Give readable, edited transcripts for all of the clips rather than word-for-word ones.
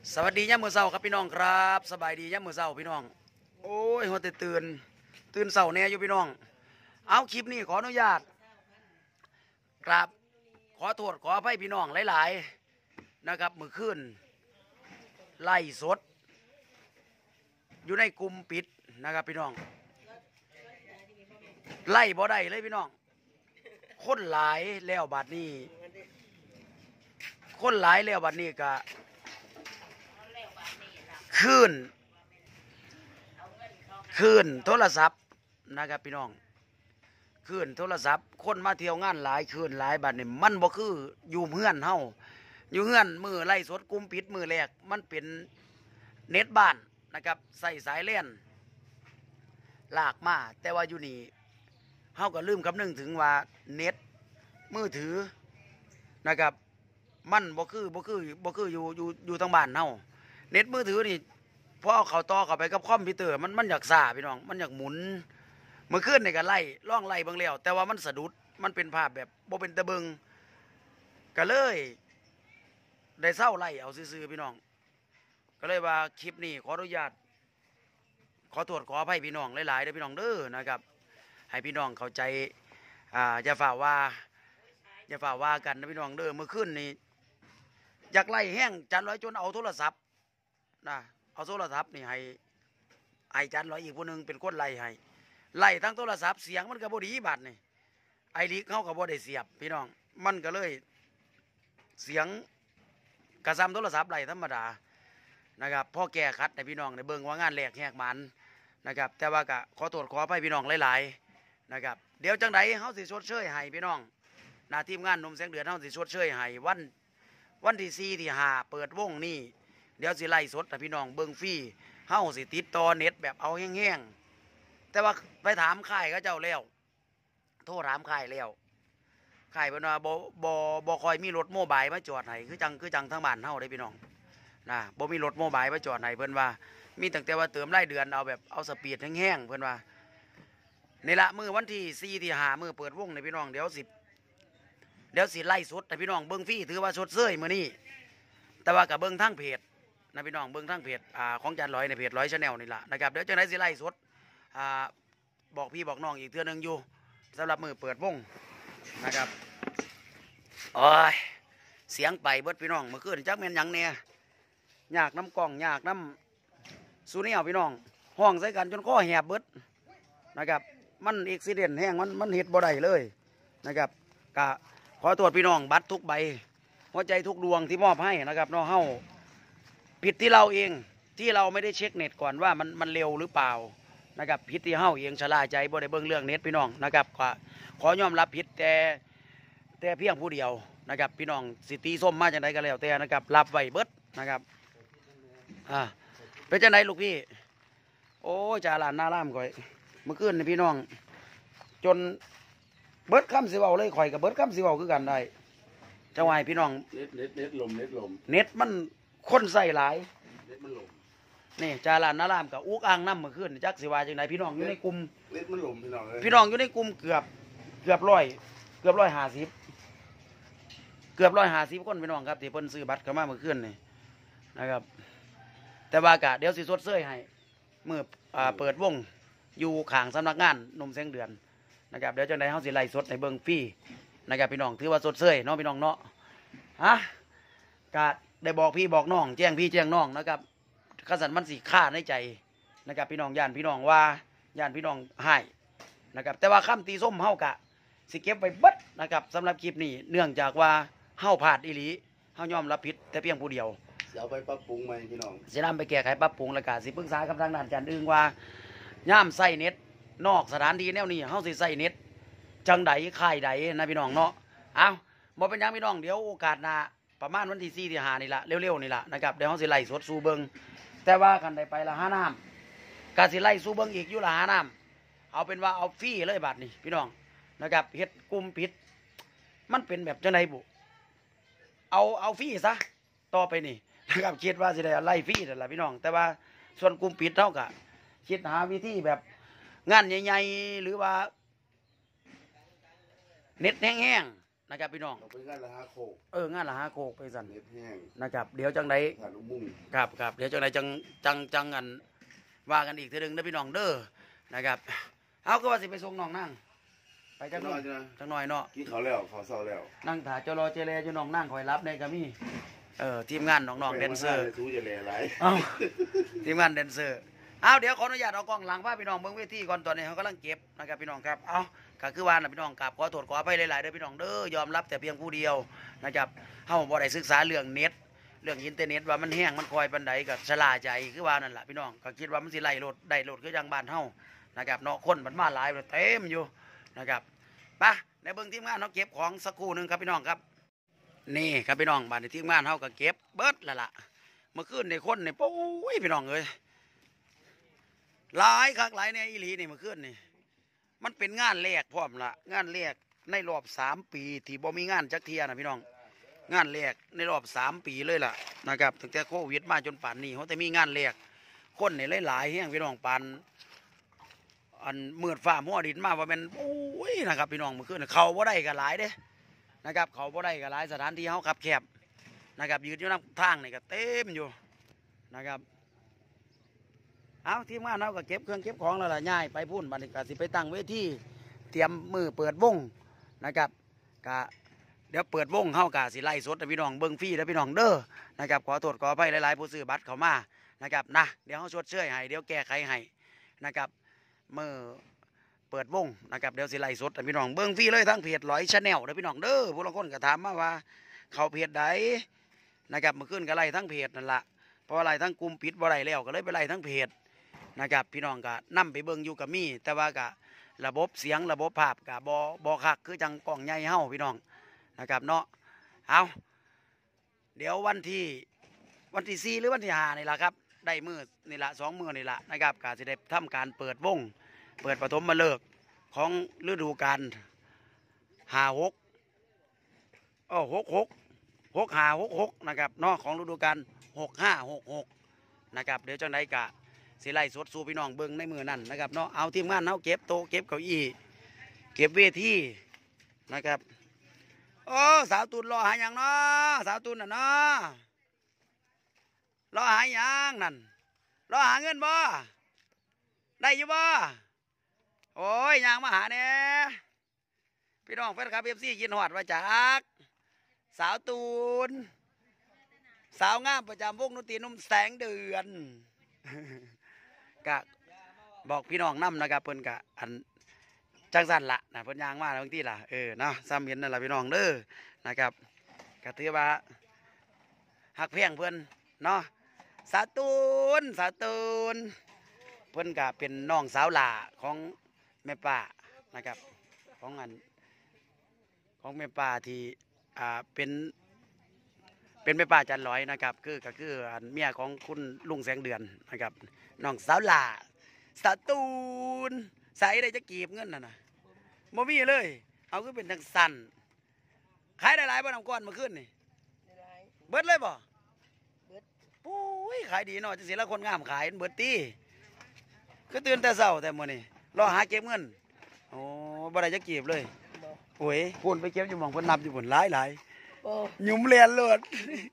สวัสดีย่ามมื้อเช้าครับพี่น้องครับสบายดีย่ามมื้อเช้าพี่น้องโอ้ยหัวแต่ตื่นเช้าแน่อยู่พี่น้องเอาคลิปนี้ขออนุญาตกราบขอโทษขออภัยพี่น้องหลายๆนะครับมื้อคืนไล่สดอยู่ในกลุ่มปิดนะครับพี่น้องไล่บ่ได้เลยพี่น้องคนหลายแล้วบัดนี้คนหลายแล้วบัดนี้ก็คืนโทรศัพท์นะครับพี่น้องคืนโทรศัพท์คนมาเที่ยวงานหลายคืนหลายบัดนี่มันบ่คืออยู่เฮือนเฮาอยู่เฮือนมือไล่สดกลุ่มปิดมือแรกมันเป็นเน็ตบ้านนะครับใส่สายเล่นลากมาแต่ว่าอยู่นี่เฮาก็ลืมคำนึงถึงว่าเน็ตมือถือนะครับมันบ่คืออยู่ทางบ้านเฮาเน็ตมือถือนี่พอเขาต่อเข้าไปกับคอมพิวเตอร์มันอยากซ่าพี่น้องมันอยากหมุนเมื่อคืนนี่ก็ล่องไล่เบิ่งแล้วแต่ว่ามันสะดุดมันเป็นภาพแบบบ่เป็นตะเบิงก็เลยได้เศร้าไล่เอาซื่อๆพี่น้องก็เลยว่าคลิปนี้ขออนุญาตขอโทษขออภัยพี่น้องหลายๆเด้อพี่น้องเด้อนะครับให้พี่น้องเข้าใจอย่าฝ่าว่ากันนะพี่น้องเด้อเมื่อคืนนี้อยากไล่แห้งจันร้อยจนเอาโทรศัพท์นะเอาโทรศัพท์นี่ให้จันร้อยอีกผู้หนึ่งเป็นคนไล่ทั้งโทรศัพท์เสียงมันก็บ่ดีบัดนี่ไอลิกเขาก็บ่ได้เสียบพี่น้องมันก็เลยเสียงกระซำโทรศัพท์ไล่ธรรมดานะครับพ่อแก้คัดในพี่น้องในเบิ่งว่างานแหลกแหกมันนะครับแต่ว่าก็ขอโทษขออภัยพี่น้องหลายๆนะครับเดี๋ยวจังไดเฮาสิชดเชยให้พี่น้องหน้าทีมงานหนุ่มแสงเดือนเฮาสิชดเชยให้วันที่4ที่5เปิดวงนี่เดี๋ยวสิไล่สดให้พี่น้องเบิ่งฟรีเฮาสิติดต่อเน็ตแบบเอาแห้งๆแต่ว่าไปถามค่ายเขาเจ้าแล้วโทรถามค่ายแล้วค่ายเพิ่นว่าบ่ค่อยมีรถโมบายมาจอดให้คือจังทางบ้านเฮาได้พี่น้องนะบ่มีรถโมบายมาจอดให้เพิ่นว่ามีตั้งแต่ว่าเติมรายเดือนเอาแบบเอาสปีดแห้งๆเพิ่นว่านี่ละมื้อวันที่4ที่5มื้อเปิดวงนี่พี่น้องเดี๋ยวสิไล่สดให้พี่น้องเบิ่งฟรีถือว่าสดเซ้ยมื้อนี้แต่ว่าก็เบิ่งทางเพจนะพี่น้องเบิ่งทางเพจของจันร้อยในเพจร้อยชาแนลนี่ล่ะนะครับเดี๋ยวจังได๋สิไล่สดบอกพี่บอกน้องอีกเทื่อนึงอยู่สำหรับมือเปิดวงนะครับโอ้ยเสียงไปเบิดพี่น้องเมื่อคืนจักแม่นหยังเนี่ยยากน้ำกล้องยากน้ำซูเนียพี่น้องห้องใส่กันจนข้อแหบเบิดนะครับมันอุบิเหตุแห้งมันเห็ดบ่ได้เลยนะครับกะขอตรวจพี่น้องบัตรทุกใบหัวใจทุกดวงที่มอบให้นะครับน้องเฮาผิดที่เราเองที่เราไม่ได้เช็คเน็ตก่อนว่ามันเร็วหรือเปล่านะครับผิดที่เฮาเองชะล่าใจบ่ได้เบิ่งเรื่องเน็ตพี่น้องนะครับขอยอมรับผิดแต่เพียงผู้เดียวนะครับพี่น้องสิตีส้มมาจากไหนก็แล้วแต่นะครับรับไว้เบิดนะครับเป็นจังไหนลูกพี่โอ้จ่าหลานหน้าล่ามข่อยเมื่อคืนนี่พี่น้องจนเบิดคำสิเว้าเลยข่อยกับเบิดคำสิเว้าคือกันได้จังหวะพี่น้องเน็ตลมเน็ตมันคนใส่หลายเน็ตมันลมนี่จาลานนาลามกับอุกอ่างน้ำเมื่อคืนจักสิว่าจังไหนพี่น้องอยู่ในกลุ่มเน็ตมันลมพี่น้องเลยพี่น้องอยู่ในกลุ่มเกือบ150คนพี่น้องครับที่เพิ่นซื้อบัตรเข้ามาเมื่อคืนนี่นะครับแต่ว่ากะเดี๋ยวสิสดเสยให้มือเปิดวงอยู่ข้างสำนักงานหนุ่มแสงเดือนนะครับเดี๋ยวจังไดเฮาสิไล่สดในเบิ่งฟรีนะครับพี่น้องถือว่าสดเสยเนาะพี่น้องเนาะกะได้บอกพี่บอกน้องแจ้งพี่แจ้งน้องนะครับขสันมันสีฆ่าในใจนะครับพี่น้องย่านพี่น้องว่าย่านพี่น้องให้นะครับแต่ว่าคำตีส้มเฮากะสิเก็บไว้เบิดนะครับสำหรับคลิปนี้เนื่องจากว่าเฮาพลาดอีหลีเฮายอมรับผิดแต่เพียงผู้เดียวเอาไปปรับปรุงใหม่พี่น้องสินำไปแก้ไขปรับปรุงแล้วก็สิปรึกษากับทางด้านอาจารย์อึ้งว่าย่ามใส่เน็ตนอกสถานที่แนวนี้เฮาสิใส่เน็ตจังใดค่ายใดนะพี่น้องเนาะเอาบ่เป็นหยังพี่น้องเดี๋ยวโอกาสหน้าประมาณวันที่4ที่5นี่ละเร็วๆนี่ละนะครับเดี๋ยวเฮาสิไล่สดสู่เบิงแต่ว่ากันได้ไปละหาน้ำกาสิไล่สู่เบิงอีกอยู่ละหาน้ำเอาเป็นว่าเอาฟรีเลยบาทนี่พี่น้องนะครับเฮ็ดกลุ่มปิดมันเป็นแบบจังไดบุเอาฟรีซะต่อไปนี่นะครับคิดว่าสิได้ไล่ฟรีนั่นล่ะพี่น้องแต่ว่าส่วนกลุ่มปิดเท่ากับคิดหาวิธีแบบงานใหญ่ๆหรือว่าเน็ตแห้งๆนะครับพี่น้องเราไปงานละหาโคกงานละหาโคกไปสั่นเน็ตแห้งนะครับเดี๋ยวจังไดถ่านลูกมุ่งครับเดี๋ยวจังไดจังกันว่ากันอีกทีหนึงนะพี่น้องเด้อนะครับเอาก็ว่าสิไปส่งน้องนั่งไปจังหน่อยจังหน่อยเนาะกินข้าวแล้วข้าวเช้าแล้วนั่งถ่าเจรอเจเลอยู่น้องนั่งคอยรับในกะมี่ทีมงานน้องๆแดนเซอร์ทูจะแลหลายเอาทีมงานแดนเซอร์เอาเดี๋ยวขออนุญาตเอากล้องหลังพาพี่น้องเบิ่งเวทีก่อนตอนนี้เขากำลังเก็บนะครับพี่น้องครับเอาก็คือว่านะพี่น้องกราบขอโทษขออภัยหลายๆเด้อพี่น้องเด้อยอมรับแต่เพียงผู้เดียวนะครับเฮาบ่ได้ศึกษาเรื่องเน็ตเรื่องอินเทอร์เน็ตว่ามันแห้งมันคอยปานใดก็ชะล่าใจคือว่านั่นล่ะพี่น้องก็คิดว่ามันสิไล่โหลดได้โหลดคือจังบ้านเฮานะครับเนาะคนมันมาหลายเต็มอยู่นะครับไปในเบิ่งทีมงานเนาะเก็บของสักครู่หนึงครับพี่น้องครับนี่ครับพี่น้องบ้านในทีมงานเฮาก็เก็บเบิดแล้วล่ะเมื่อคืนในคนนี่ปุ้ยพี่น้องเอ้ยหลายคักหลายในอีหลีนี่เมื่อคืนนี่มันเป็นงานแรกพร้อมละงานแรกในรอบ3 ปีที่บ่มีงานจักเทียนะพี่น้องงานแรกในรอบ3 ปีเลยล่ะนะครับตั้งแต่โควิดมาจนป่านนี้เขาแต่มีงานแรกคนนี่หลายๆแห้งพี่น้องปานอันมืดฟ้ามัวดินมาว่าเป็นโอ้ยนะครับพี่น้องเมื่อคืนเขาบ่ได้ก็หลายเด้นะครับเขาบ่ได้ก็หลายสถานที่เขาขับแคบนะครับยืนอยู่น้ำทางนี่ก็เต็มอยู่นะครับเอาทีมงานเราก็เก็บเครื่องเก็บของแล้วล่ะย้ายไปพุ่นบัดนี้ก็สิไปตั้งเวทีเตรียมมือเปิดวงนะครับก็เดี๋ยวเปิดวงเข้ากะสิไล่สดให้พี่น้องเบิ้งฟรีแล้วพี่น้องเด้อนะครับขอโทษขออภัยหลายๆผู้ซื้อบัตรเข้ามานะครับนะเดี๋ยวเขาชดเชยให้เดี๋ยวแก้ไขให้นะครับมือเปิดวงนะครับเดี๋ยวสิไล่สดให้พี่น้องเบิ้งฟรีเลยทั้งเพจ100 Channelเด้อพี่น้องเด้อผู้ลางคนก็ถามมาว่าเขาเพจใดนะครับเมื่อคืนก็ไล่ทั้งเพจนั่นละเพราะไล่ทั้งกลุ่มปิดบ่ไล่แล้วก็เลยไปไล่ทั้งเพจนะครับพี่น้องก็นำไปเบิ่งอยู่กับมีแต่ว่าก็ระบบเสียงระบบภาพก็บ่คักคือจังกล้องใหญ่เฮาพี่น้องนะครับเนาะเอาเดี๋ยววันที่4หรือวันที่5นี่ล่ะครับได้มื้อนี่ล่ะ2 มื้อนี่ล่ะนะครับก็สิได้ทำการเปิดวงเปิดปฐมฤกษ์ของฤดูกาล566566นะครับเนาะของฤดูกาล6566นะครับเดี๋ยวจังได๋ก็สิไล่สดสู่พี่น้องเบิ่งในมือนั่นนะครับเนาะเอาทีมงานเฮาเก็บโต๊ะเก็บเก้าอี้เก็บเวทีนะครับโอ้สาวตุนรอหาหยังเนาะสาวตุนน่ะเนาะรอหาหยังนั่นรอหาเงินบ่ได้อยู่บ่โอ้ยหยังมาหาแน่พี่น้องแฟนคลับ FC กินฮอดว่าจักสาวตูนสาวงามประจำวงดนตรีนุ่มแสงเดือนกะบอกพี่น้องนำนะครับเพิ่นกะอันจังสั่นละนะเพิ่นยางมาบางทีล่ะเนาะซ้ำเห็นนั่นล่ะพี่น้องเด้อนะครับกะถือว่าหักเพียงเพิ่นเนาะสาวตูนเพิ่นกะเป็นน้องสาวหล่าของแม่ป้านะครับของแม่ป้าที่เป็นแม่ป้าจันลอยนะครับก็คือเมียของคุณลุงแสงเดือนนะครับน้องสาวหล่าสาวตูนใส่ได้จะกีบเงินน่ะบ่มีเลยเอาคือเป็นทางสั้นขายได้หลายบ่น้ำก้อนเมื่อคืนนี่เบิดเลยบ่เบิดปุ้ยขายดีเนาะจังสิละคนงามขายเบิดตีก็ตื่นแต่เช้าแต่มื้อนี้รอหาเก็บเงินโอ้บ่ได้จะกีบเลยโอ้ยพุ่นไปเก็บอยู่หม่องเพิ่นนับอยู่พุ่นหลายหยุ่มเรียนเลือด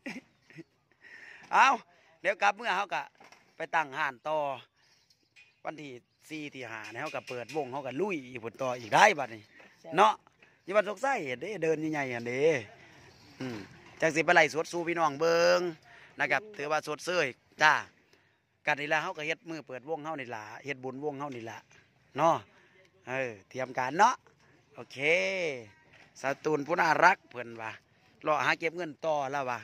เอาเดี๋ยวกลับเมื่อเขากะไปตั้งห้านต่อวันที่4ที่5เนี่ยเขากะเปิดวงเขากะลุยอีกผลต่ออีกได้บัดนี้เนาะยี่วันสกไส้เด้เดินใหญ่ๆอันเด้จังสิไปไล่สวดสู่พี่น้องเบิงนะครับถือว่าสวดเสยจ้ากันนี่ละเขาก็เฮ็ดมือเปิดวงเขานี่ละเฮ็ดบุญวงเขานี่ละเนาะเตรียมการเนาะโอเคสตูนผู้น่ารักเพิ่นว่ารอหาเก็บเงินต่อแล้วว่ะ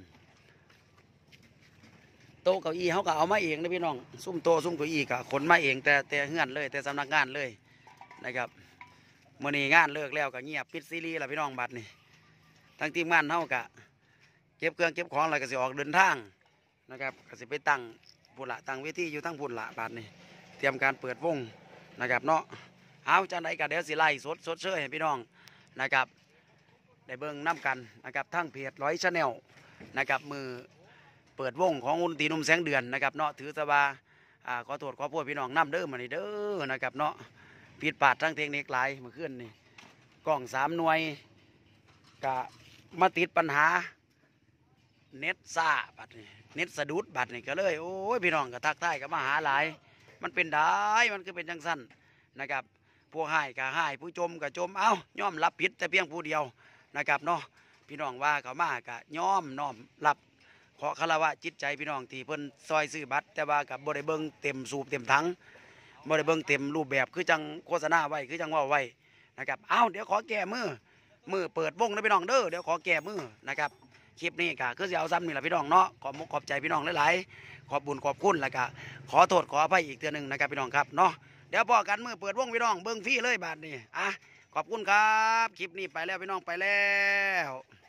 โต๊ะเก้าอี้เขาก็เอามาเองนะพี่น้องซุ่มโต๊ะซุ่มเก้าอี้ก็ขนมาเองแต่เฮือนเลยแต่สำนักงานเลยนะครับมื้อนี้งานเลิกแล้วก็เงียบปิดซีรีส์แล้วพี่น้องบัดนี้ทั้งทีมงานเขาก็เก็บเครื่องเก็บของอะไรก็สิออกเดินทางนะครับก็สิไปตั้งพุ่นละตั้งเวทีอยู่ทั้งพุ่นละบัดนี้เตรียมการเปิดวงนะครับเนาะเอาจังไดก็เดี๋ยวสิไล่สดเชยให้พี่น้องนะครับได้เบิ่งน้ำกันนะครับทั้งเพจ100 Channel นะครับมือเปิดวงของดนตรีนุ่มแสงเดือนนะครับเนาะถือซะว่าขอโทษขอโทษพี่น้องน้ำเด้อมานี่เด้อนะครับเนาะผิดพลาดทั้งเทคนิคหลายเมื่อคืนนี่กล้อง3 หน่วยก็มาติดปัญหาเน็ตซ่าบัดนี้เน็ตสะดุดบัดนี้ก็เลยโอ้ยพี่น้องก็ทักทายก็มาหาหลายมันเป็นได้มันคือเป็นจังสั้นนะครับผู้ให้ก็ให้ผู้จมก็จมเอ้ายอมรับผิดแต่เพียงผู้เดียวนะครับเนาะพี่น้องว่าเขามาก็ยอมน้อมรับขอคารวะจิตใจพี่น้องที่เพิ่นซอยซื้อบัตรแต่ว่ากับบ่ได้เบิ่งเต็มสูบเต็มถังบ่ได้เบิ่งเต็มรูปแบบคือจังโฆษณาไว้คือจังว่าไว้นะครับเอ้าเดี๋ยวขอแก้มือเปิดวงนะพี่น้องเด้อเดี๋ยวขอแก้มือนะครับคลิปนี้ก็คือสิเอาซ้ำนี่แหละพี่น้องเนาะขอบใจพี่น้องหลายๆขอบบุญขอบคุณแล้วก็ขอโทษขออภัยอีกเทื่อนึงนะครับพี่น้องครับเนาะเดี๋ยวพอกันมือเปิดวงพี่น้องเบิ่งฟรีเลยบาดนี้อ่ะขอบคุณครับคลิปนี้ไปแล้วพี่น้องไปแล้ว